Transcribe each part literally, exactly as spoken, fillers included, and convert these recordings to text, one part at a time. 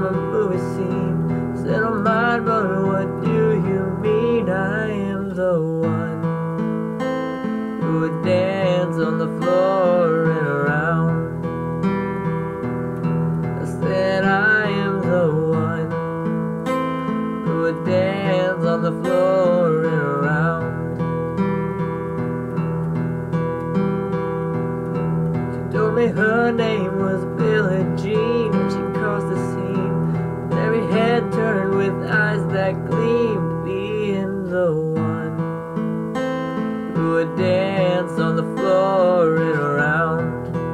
a movie scene. Said, oh mind, but what do you mean? I am the one who would dance on the floor and around. I said, I am the one who would dance on the floor and around. She told me her name was Billie Jean, and she crossed the scene with every head turned with eyes that gleamed, being the one who would dance on the floor and around.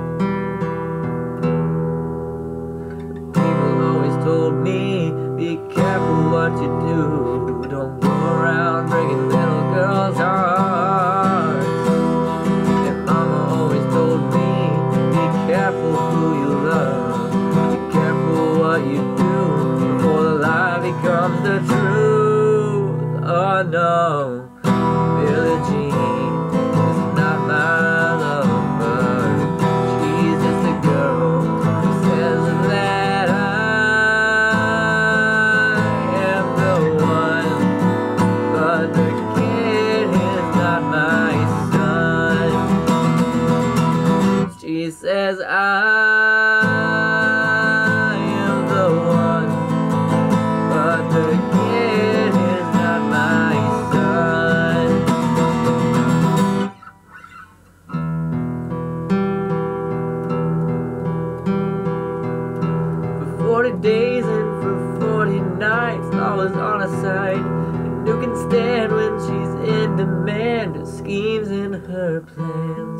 People always told me, be careful what you do, don't go around breaking little girls' hearts. And mama always told me, be careful who you love, be careful what you do, before the lie becomes the truth. Oh no, Billie Jean is not my lover. She's just a girl who says that I am the one, but the kid is not my son. She says I am the one, but the kid is not my son. For forty days and for forty nights, always on her side, and who can stand when she's in demand? Her schemes and her plans,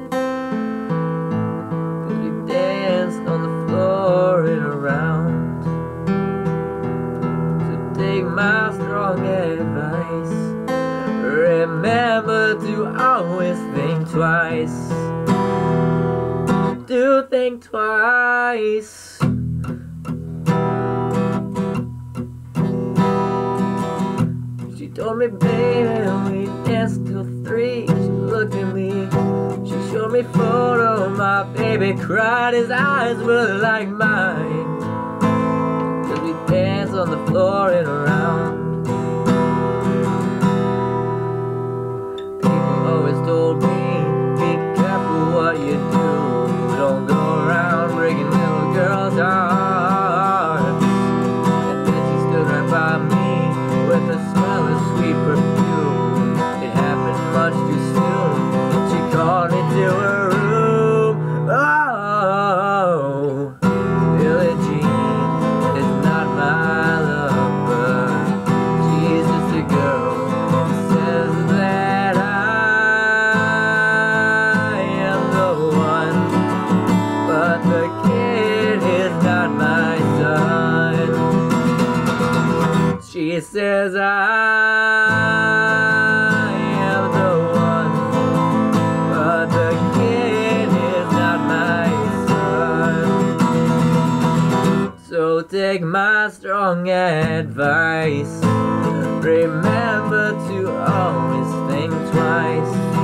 'cause we danced on the floor and around. So take my strong advice, remember to always think twice. Do think twice. She told me, baby, we danced till three. She looked at me, she showed me photo. My baby cried, his eyes were like mine, 'cause we danced on the floor and around. People always told me, be careful what you do, don't go around breaking little girls' hearts. And then she stood right by me with the smell of sweet perfume. It happened much too soon, and she called me to her room. Oh, Billie Jean is not my lover. She's just a girl who says that I am the one, but the kid is not my son. She says I am the one, but the kid is not my son. So take my strong advice, remember to always think twice.